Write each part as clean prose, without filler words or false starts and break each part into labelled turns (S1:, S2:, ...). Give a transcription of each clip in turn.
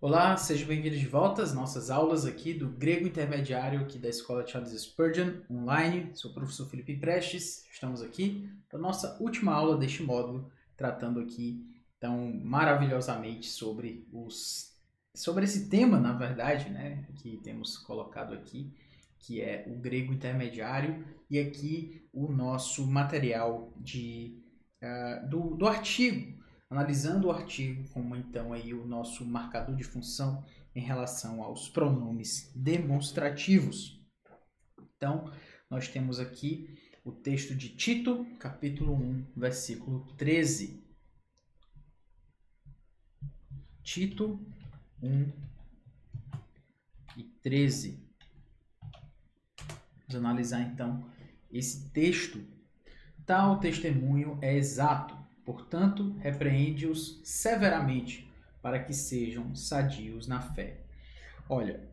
S1: Olá, sejam bem-vindos de volta às nossas aulas aqui do Grego Intermediário aqui da Escola Charles Spurgeon online. Sou o professor Felipe Prestes, estamos aqui para a nossa última aula deste módulo, tratando aqui tão maravilhosamente sobre esse tema, na verdade, né, que temos colocado aqui, que é o Grego Intermediário, e aqui o nosso material do artigo, analisando o artigo como então aí o nosso marcador de função em relação aos pronomes demonstrativos. Então, nós temos aqui o texto de Tito, capítulo 1, versículo 13. Tito 1 e 13. Vamos analisar então esse texto. Tal testemunho é exato, portanto, repreende-os severamente, para que sejam sadios na fé. Olha,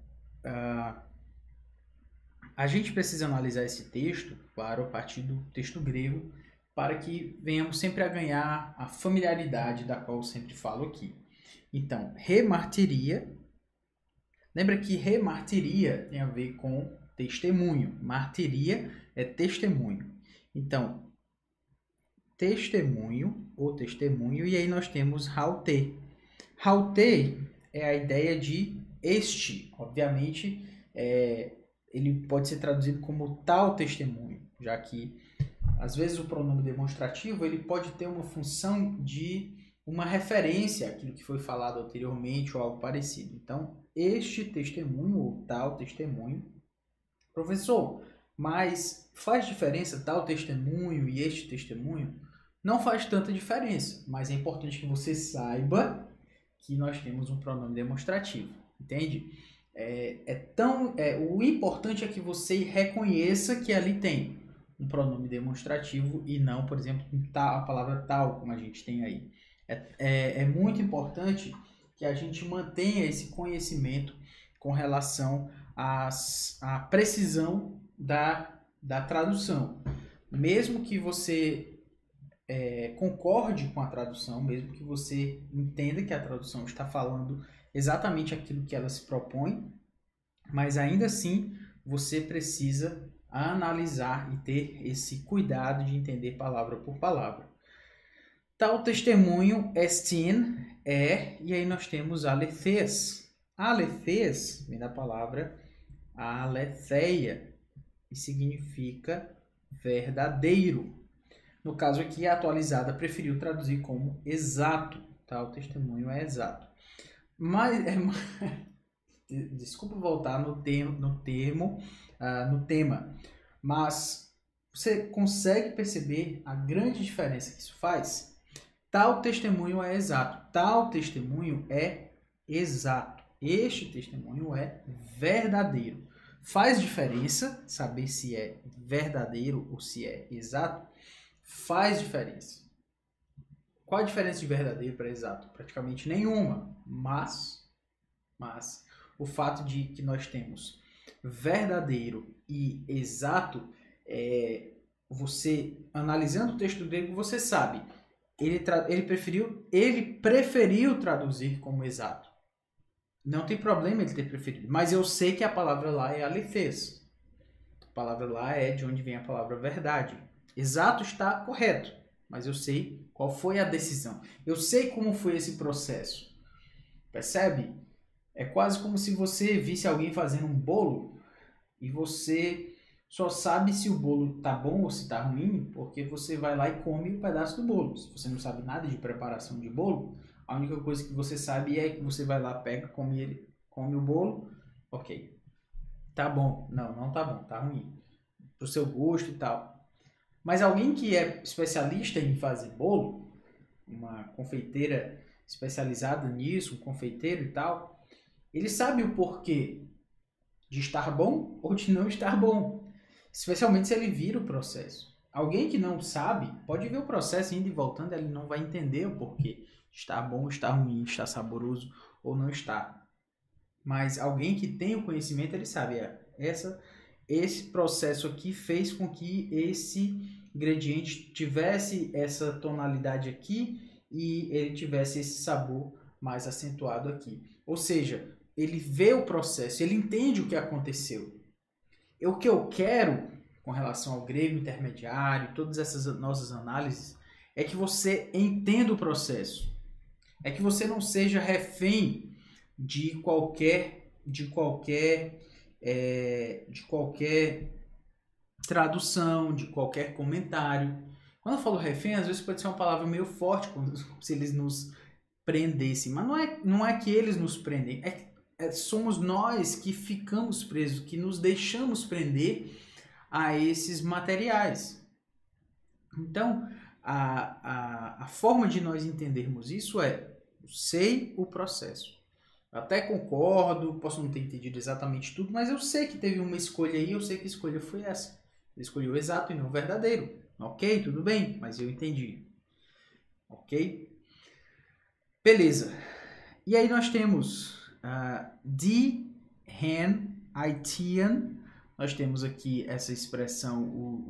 S1: a gente precisa analisar esse texto, claro, a partir do texto grego, para que venhamos sempre a ganhar a familiaridade da qual eu sempre falo aqui. Então, remartiria, lembra que remartiria tem a ver com testemunho, martiria é testemunho. Então, testemunho ou testemunho, e aí nós temos haute. Haute é a ideia de este, obviamente, ele pode ser traduzido como tal testemunho, já que às vezes o pronome demonstrativo ele pode ter uma função de uma referência àquilo que foi falado anteriormente ou algo parecido. Então, este testemunho ou tal testemunho. Professor, mas faz diferença tal testemunho e este testemunho? Não faz tanta diferença, mas é importante que você saiba que nós temos um pronome demonstrativo, entende? O importante é que você reconheça que ali tem um pronome demonstrativo e não, por exemplo, a palavra tal, como a gente tem aí. É muito importante que a gente mantenha esse conhecimento com relação à precisão da tradução. Mesmo que você concorde com a tradução, mesmo que você entenda que a tradução está falando exatamente aquilo que ela se propõe, mas ainda assim você precisa analisar e ter esse cuidado de entender palavra por palavra. Tal testemunho estin e aí nós temos alethes. Alethes vem da palavra aletheia e significa verdadeiro. No caso aqui, a atualizada preferiu traduzir como exato. Tá? O testemunho é exato. Mas, desculpa voltar no tema, mas você consegue perceber a grande diferença que isso faz? Tal testemunho é exato. Tal testemunho é exato. Este testemunho é verdadeiro. Faz diferença saber se é verdadeiro ou se é exato? Faz diferença. Qual a diferença de verdadeiro para exato? Praticamente nenhuma, mas o fato de que nós temos verdadeiro e exato, você analisando o texto grego, você sabe, ele preferiu traduzir como exato. Não tem problema ele ter preferido, mas eu sei que a palavra lá é alethes. A palavra lá é de onde vem a palavra verdade. Exato está correto, mas eu sei qual foi a decisão. Eu sei como foi esse processo. Percebe? É quase como se você visse alguém fazendo um bolo e você só sabe se o bolo está bom ou se está ruim porque você vai lá e come um pedaço do bolo. Se você não sabe nada de preparação de bolo, a única coisa que você sabe é que você vai lá, pega, come o bolo, ok. Tá bom. Não tá bom, tá ruim. Pro seu gosto e tal. Mas alguém que é especialista em fazer bolo, uma confeiteira especializada nisso, um confeiteiro e tal, ele sabe o porquê de estar bom ou de não estar bom, especialmente se ele vira o processo. Alguém que não sabe pode ver o processo indo e voltando, ele não vai entender o porquê. Está bom, está ruim, está saboroso ou não está. Mas alguém que tem o conhecimento, ele sabe, esse processo aqui fez com que esse ingrediente tivesse essa tonalidade aqui e ele tivesse esse sabor mais acentuado aqui. Ou seja, ele vê o processo, ele entende o que aconteceu. O que eu quero, com relação ao grego intermediário, todas essas nossas análises, é que você entenda o processo. É que você não seja refém de qualquer tradução, de qualquer comentário. Quando eu falo refém, às vezes pode ser uma palavra meio forte, como se eles nos prendessem. Mas não é que eles nos prendem, somos nós que ficamos presos, que nos deixamos prender a esses materiais. Então, a forma de nós entendermos isso é: sei o processo. Até concordo, posso não ter entendido exatamente tudo, mas eu sei que teve uma escolha aí, eu sei que a escolha foi essa. Ele escolheu o exato e não o verdadeiro. Ok, tudo bem, mas eu entendi. Ok? Beleza. E aí nós temos die Hen Haitian. Nós temos aqui essa expressão,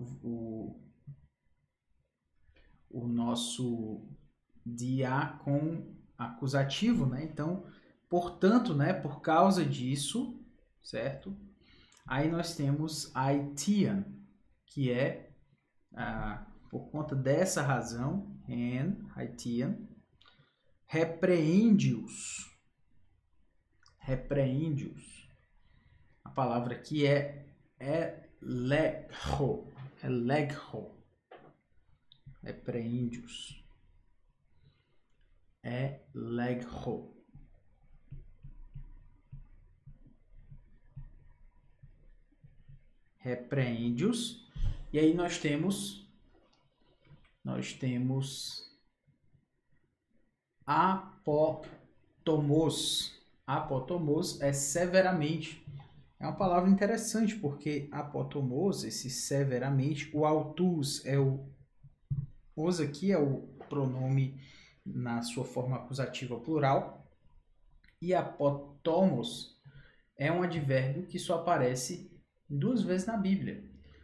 S1: o nosso dia com acusativo, né? Então, portanto, né, por causa disso, certo? Aí nós temos Haitian, que é por conta dessa razão, Hen Haitian, repreende-os. Repreende-os. A palavra aqui é elegho. Elegho. Repreende-os. Elegho. Repreende-os. E aí nós temos apotomos. Apotomos é severamente. É uma palavra interessante, porque apotomos, esse severamente, o autus é os aqui é o pronome na sua forma acusativa plural, e apotomos é um advérbio que só aparece 2 vezes na Bíblia.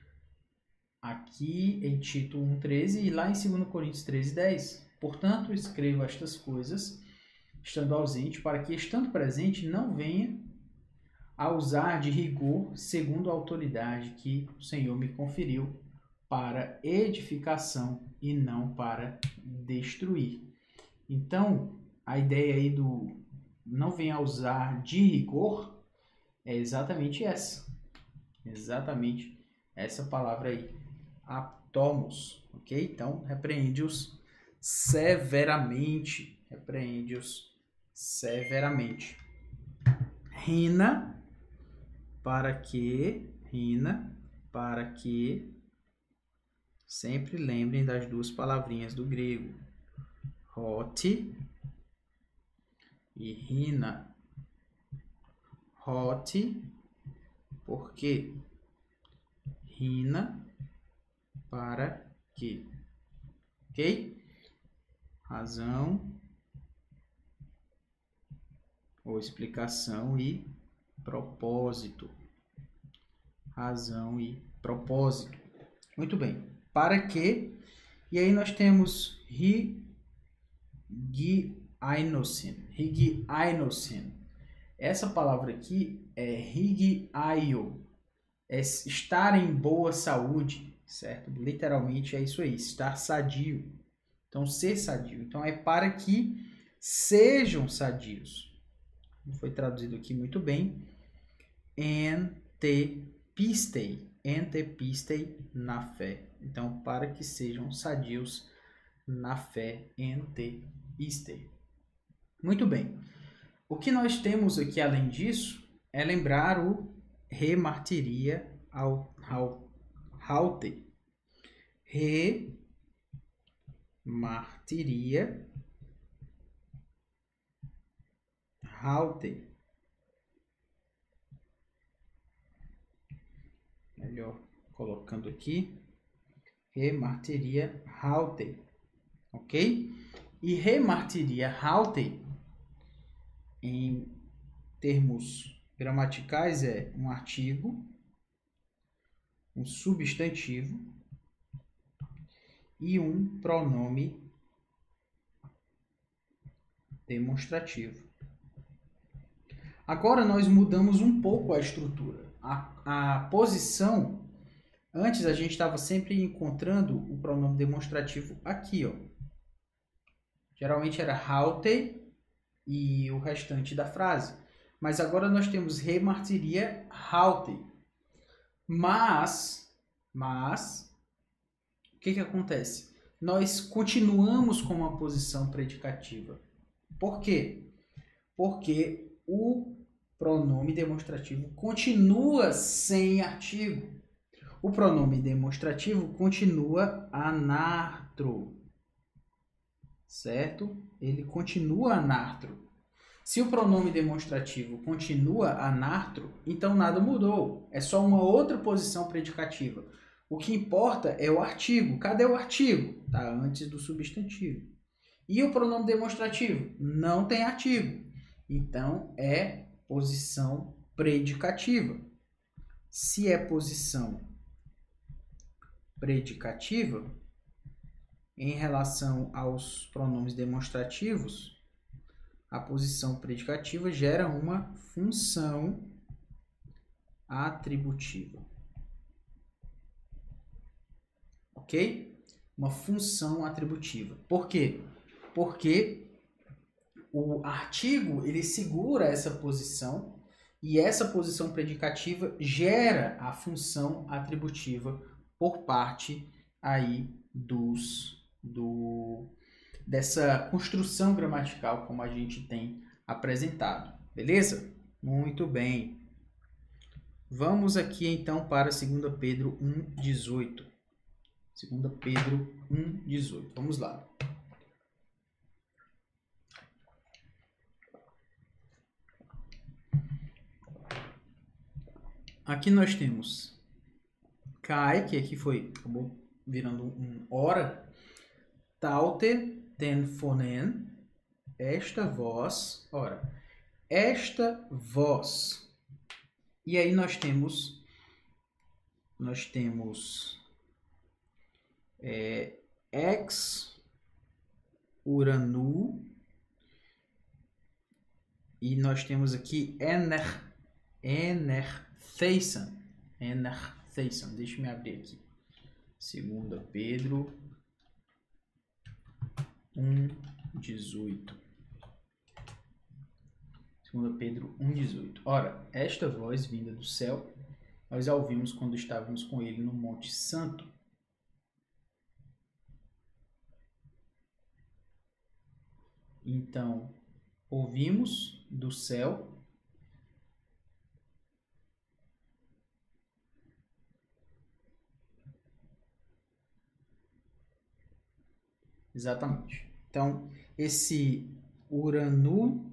S1: Aqui em Tito 1,13 e lá em 2 Coríntios 13,10. Portanto, escrevo estas coisas, estando ausente, para que, estando presente, não venha a usar de rigor segundo a autoridade que o Senhor me conferiu para edificação e não para destruir. Então, a ideia aí do não venha a usar de rigor é exatamente essa. Exatamente essa palavra aí. Atomos, ok? Então, repreende-os severamente. Repreende-os severamente. Rina, para que, sempre lembrem das 2 palavrinhas do grego, hoti e rina. Hoti, porque, rina, para que, ok? Razão ou explicação e propósito. Razão e propósito. Muito bem. Para que? E aí nós temos higiainosin. Higiainosin. Essa palavra aqui é higiaio. É estar em boa saúde, certo? Literalmente é isso aí, estar sadio. Então, ser sadio. Então, é para que sejam sadios. Foi traduzido aqui muito bem. Entepistei. Entepistei na fé. Então, para que sejam sadios na fé. Entepistei. Muito bem. O que nós temos aqui, além disso, é lembrar o remartiria haute. Remartiria haute. Melhor colocando aqui. Remartiria haute. Ok? E remartiria haute, em termos gramaticais, é um artigo, um substantivo e um pronome demonstrativo. Agora nós mudamos um pouco a estrutura. A posição, antes a gente estava sempre encontrando o pronome demonstrativo aqui, ó. Geralmente era haute e o restante da frase. Mas agora nós temos remartiria haute. Mas, o que acontece? Nós continuamos com uma posição predicativa. Por quê? Porque o pronome demonstrativo continua sem artigo. O pronome demonstrativo continua anartro. Certo? Ele continua anartro. Se o pronome demonstrativo continua anartro, então nada mudou. É só uma outra posição predicativa. O que importa é o artigo. Cadê o artigo? Está antes do substantivo. E o pronome demonstrativo? Não tem artigo. Então, é posição predicativa. Se é posição predicativa, em relação aos pronomes demonstrativos, a posição predicativa gera uma função atributiva. Ok? Uma função atributiva. Por quê? Porque o artigo ele segura essa posição e essa posição predicativa gera a função atributiva por parte aí dessa construção gramatical como a gente tem apresentado. Beleza? Muito bem. Vamos aqui então para 2 Pedro 1,18. 2 Pedro 1,18. Vamos lá. Aqui nós temos Kai, que aqui acabou virando um ora. Taute ten phonen, esta voz, ora, esta voz. E aí nós temos ex uranu e nós temos aqui enertheison. Deixa eu me abrir aqui. 2 Pedro 1,18. 2 Pedro 1,18. Ora, esta voz vinda do céu, nós a ouvimos quando estávamos com ele no Monte Santo. Então, ouvimos do céu. Exatamente. Então, esse uranu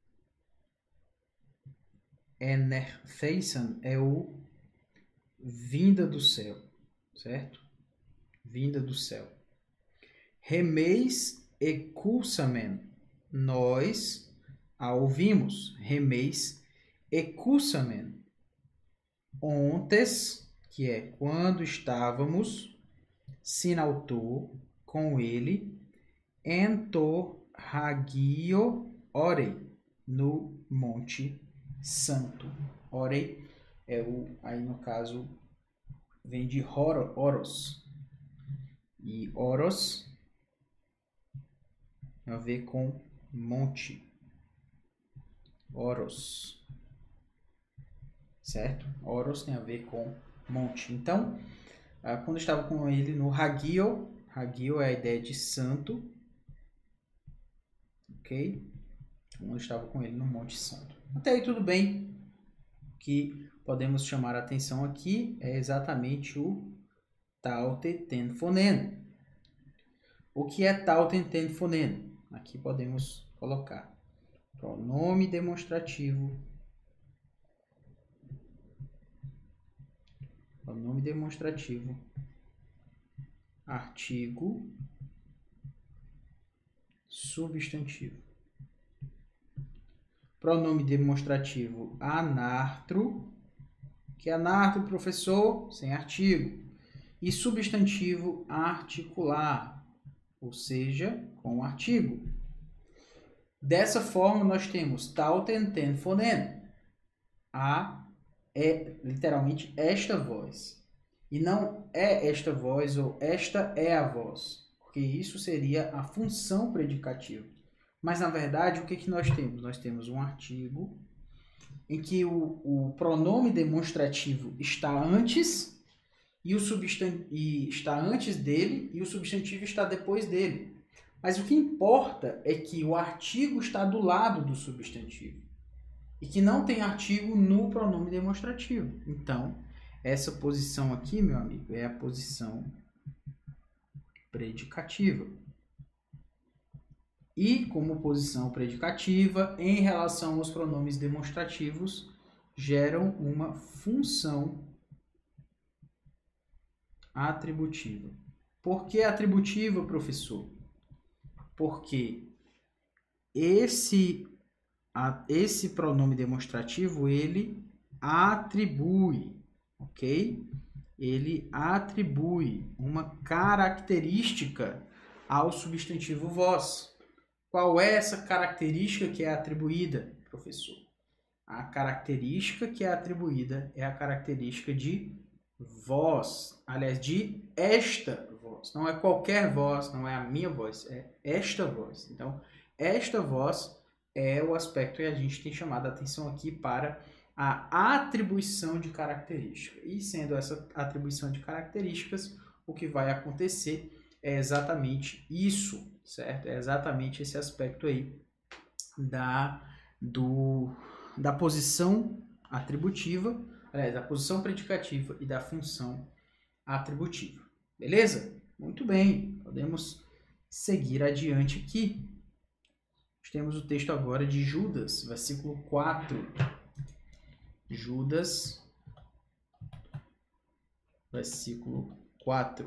S1: enertheison é o vinda do céu, certo? Vinda do céu. Remeis ecussamen, nós a ouvimos. Remeis ecussamen, ontes, que é quando estávamos, sinautor, com ele, entorragio orei, no Monte Santo. Orei é aí no caso, vem de oros. E oros tem a ver com monte. Oros. Certo? Oros tem a ver com monte. Então, quando eu estava com ele no Hagio é a ideia de santo. Ok? Quando eu estava com ele no Monte Santo. Até aí tudo bem. O que podemos chamar a atenção aqui é exatamente o taute ten phonen. O que é taute ten phonen? Aqui podemos colocar pronome demonstrativo. Pronome demonstrativo. Artigo. Substantivo. Pronome demonstrativo anartro. Que é anartro, professor, sem artigo. E substantivo articular, ou seja, com artigo. Dessa forma, nós temos tauten, ten, fonen. A é literalmente esta voz. E não é esta voz ou esta é a voz. Porque isso seria a função predicativa. Mas, na verdade, o que nós temos? Nós temos um artigo em que o pronome demonstrativo está antes e está antes dele e o substantivo está depois dele. Mas o que importa é que o artigo está do lado do substantivo e que não tem artigo no pronome demonstrativo. Então, essa posição aqui, meu amigo, é a posição predicativa. E, como posição predicativa, em relação aos pronomes demonstrativos, geram uma função atributiva. Por que atributiva, professor? Porque esse pronome demonstrativo, ele atribui, ok? Ele atribui uma característica ao substantivo vós. Qual é essa característica que é atribuída, professor? A característica que é atribuída é a característica de voz, aliás, de esta voz. Não é qualquer voz, não é a minha voz, é esta voz. Então, esta voz é o aspecto que a gente tem chamado a atenção aqui para a atribuição de característica. E sendo essa atribuição de características, o que vai acontecer é exatamente isso, certo? É exatamente esse aspecto aí da posição atributiva, aliás, da posição predicativa e da função atributiva. Beleza? Muito bem, podemos seguir adiante aqui. Temos o texto agora de Judas, versículo 4. Judas, versículo 4.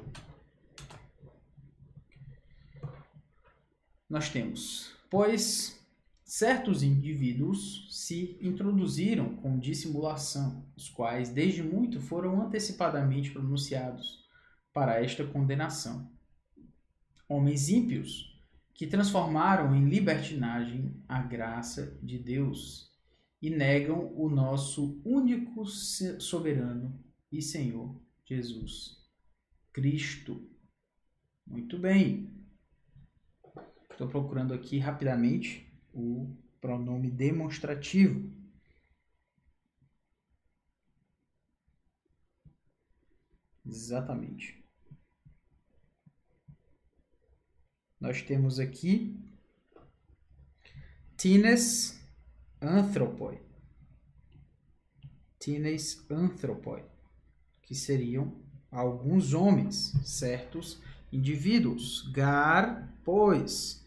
S1: Nós temos: pois certos indivíduos se introduziram com dissimulação, os quais desde muito foram antecipadamente pronunciados para esta condenação. Homens ímpios, que transformaram em libertinagem a graça de Deus e negam o nosso único soberano e Senhor Jesus Cristo. Muito bem. Estou procurando aqui rapidamente o pronome demonstrativo. Exatamente. Nós temos aqui tines anthropoi. Tines anthropoi, que seriam alguns homens, certos indivíduos. Gar, pois,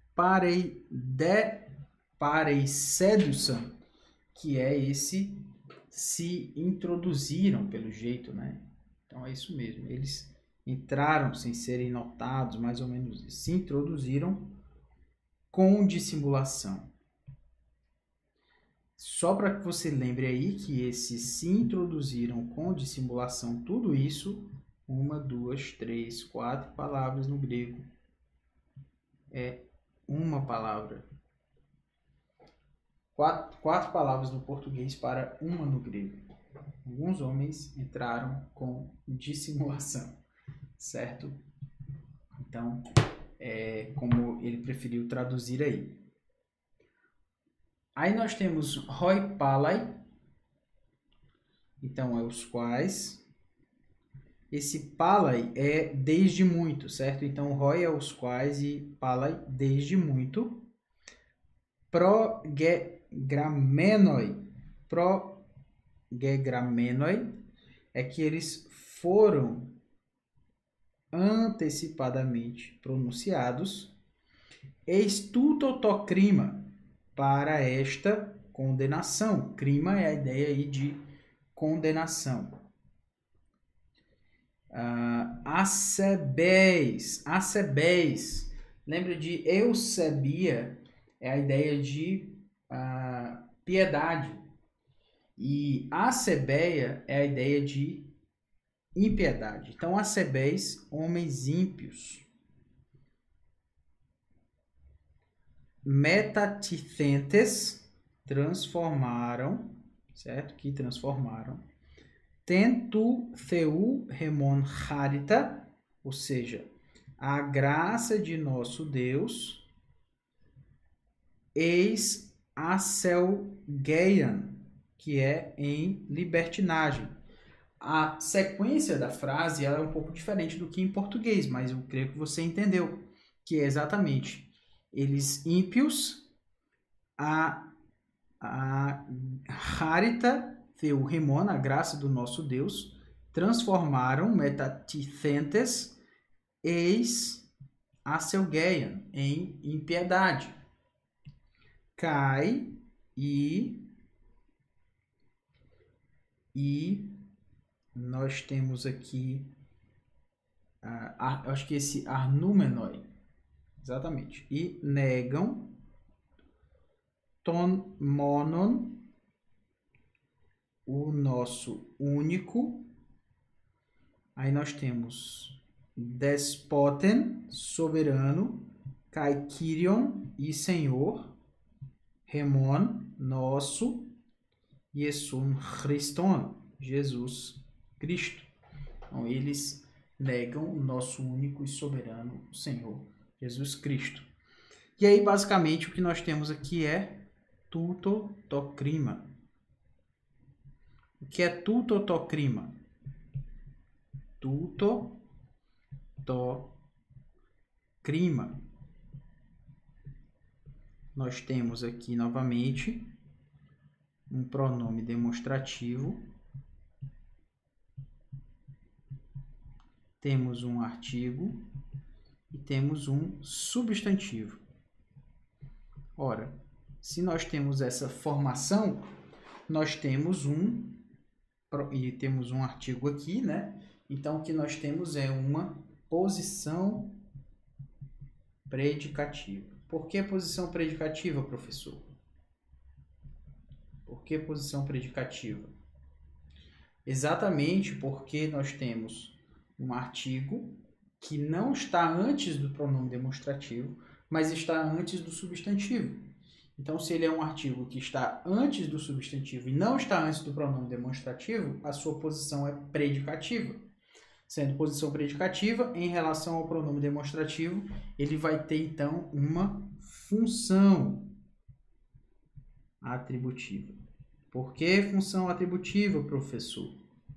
S1: pareisedusan, que é esse se introduziram pelo jeito, né? Então é isso mesmo, eles entraram sem serem notados, mais ou menos isso. Se introduziram com dissimulação. Só para que você lembre aí que esses se introduziram com dissimulação, tudo isso, 1, 2, 3, 4 palavras no grego. É uma palavra. Quatro palavras no português para uma no grego. Alguns homens entraram com dissimulação, certo? Então, é como ele preferiu traduzir aí. Aí nós temos roi palai, então é os quais. Esse palai é desde muito, certo? Então roi é os quais e palai desde muito. Progegramenoi é que eles foram antecipadamente pronunciados. Estutotocrima, para esta condenação. Crima é a ideia aí de condenação. Acebéis. Lembra de eusebia? É a ideia de piedade. E acebeia é a ideia de impiedade. Então, acebéis, homens ímpios. metatithentes, transformaram, certo? Que transformaram. Tentu theu remon charita, ou seja, a graça de nosso Deus, eis aselgeian, que é em libertinagem. A sequência da frase ela é um pouco diferente do que em português, mas eu creio que você entendeu, que é exatamente eles ímpios, a charita theu remon, a graça do nosso Deus, transformaram metatithentes, eis aselgeian, em impiedade. Cai e nós temos aqui, acho que esse arnúmenoi, exatamente, e negam ton monon, o nosso único. Aí nós temos despoten, soberano, kai kyrion, e senhor, remon, nosso, Iesun Christon, Jesus Cristo. Então, eles negam o nosso único e soberano Senhor, Jesus Cristo. E aí, basicamente, o que nós temos aqui é tutotocrima. O que é tutotocrima? Tutotocrima. Nós temos aqui, novamente, um pronome demonstrativo. Temos um artigo e temos um substantivo. Ora, se nós temos essa formação, nós temos um artigo aqui, né? Então, o que nós temos é uma posição predicativa. Por que posição predicativa, professor? Por que posição predicativa? Exatamente porque nós temos um artigo que não está antes do pronome demonstrativo, mas está antes do substantivo. Então, se ele é um artigo que está antes do substantivo e não está antes do pronome demonstrativo, a sua posição é predicativa. Sendo posição predicativa, em relação ao pronome demonstrativo, ele vai ter, então, uma função atributiva. Por que função atributiva, professor?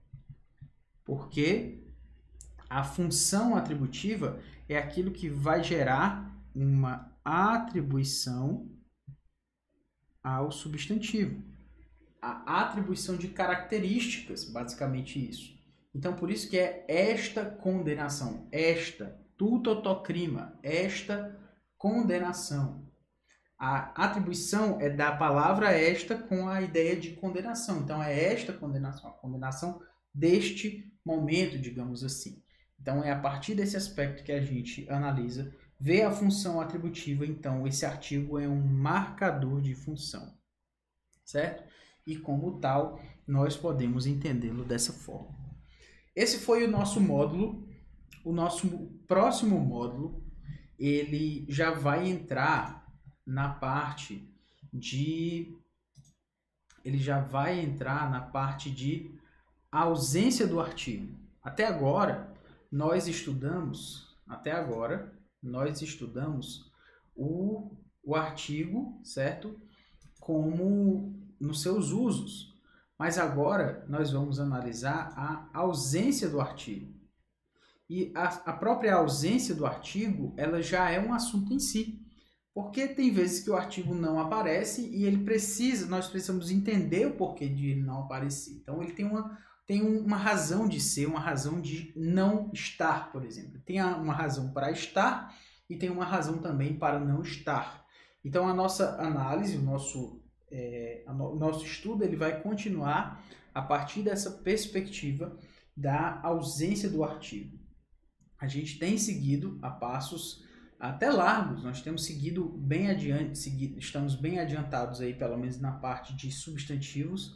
S1: Porque a função atributiva é aquilo que vai gerar uma atribuição ao substantivo. A atribuição de características, basicamente isso. Então, por isso que é esta condenação, esta, tutotocrima, esta condenação. A atribuição é da palavra esta com a ideia de condenação. Então, é esta condenação, a condenação deste momento, digamos assim. Então, é a partir desse aspecto que a gente analisa, vê a função atributiva, então esse artigo é um marcador de função, certo? E como tal, nós podemos entendê-lo dessa forma. Esse foi o nosso módulo. O nosso próximo módulo, ele já vai entrar na parte de ausência do artigo. Até agora nós estudamos o artigo, certo? Como nos seus usos. Mas agora nós vamos analisar a ausência do artigo. E a própria ausência do artigo, ela já é um assunto em si. Porque tem vezes que o artigo não aparece e nós precisamos entender o porquê de ele não aparecer. Então ele tem uma razão de ser, uma razão de não estar, por exemplo. Tem uma razão para estar e tem uma razão também para não estar. Então a nossa análise, o nosso estudo, ele vai continuar a partir dessa perspectiva da ausência do artigo. A gente tem seguido a passos até largos, nós temos seguido bem adiante, estamos bem adiantados aí, pelo menos na parte de substantivos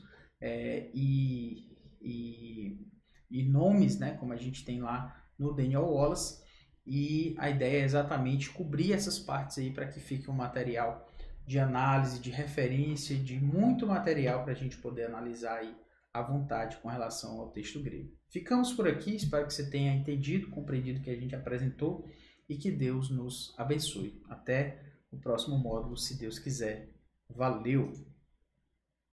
S1: e nomes, né, como a gente tem lá no Daniel Wallace, e a ideia é exatamente cobrir essas partes aí para que fique um material de análise, de referência, de muito material para a gente poder analisar aí à vontade com relação ao texto grego. Ficamos por aqui, espero que você tenha entendido, compreendido o que a gente apresentou e que Deus nos abençoe. Até o próximo módulo, se Deus quiser. Valeu!